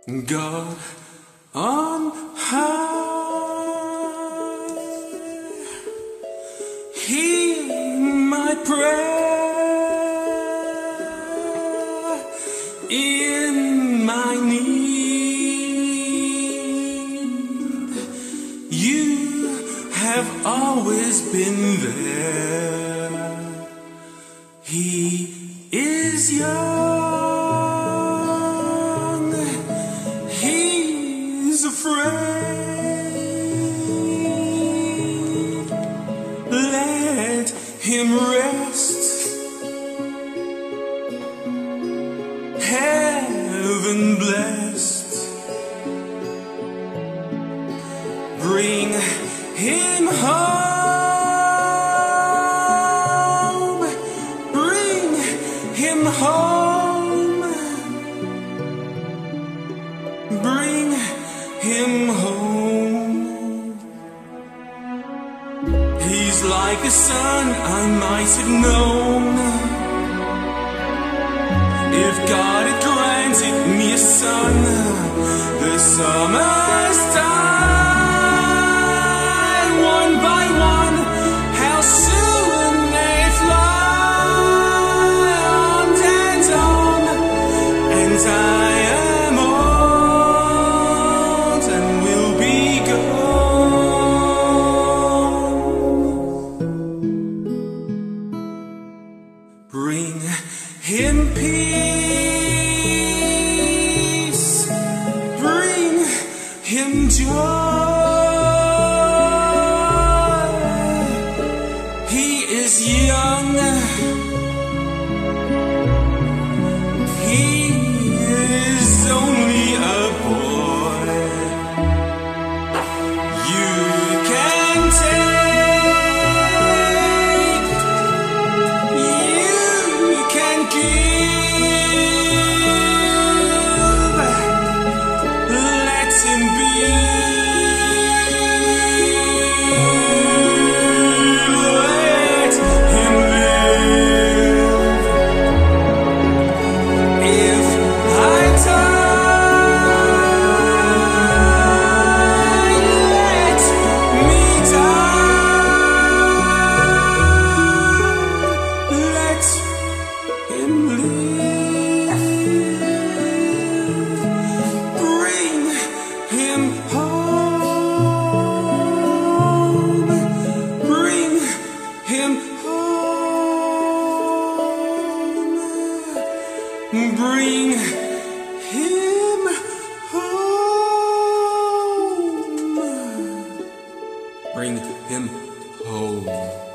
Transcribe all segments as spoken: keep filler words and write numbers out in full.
God on high, hear my prayer in my need. You have always been there. He is young, he's afraid. Let him rest. Heaven blessed. Bring him home. Bring him home. Bring him home. He's like a son I might have known. If God had granted me a son, the summer's time, one by one, how soon they fly on and on, and I am old and will be gone. Bring him peace, bring him joy. He is young, he is only a boy. You can take, you can give. Let him be. Let him live. If I die, let me die. Let him live. Bring him home. Bring him home. Bring him home. Bring him home.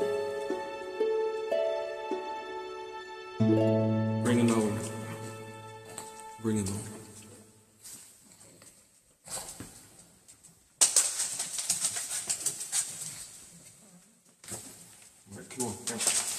Bring him home. Bring him home. All right, come on. Thanks.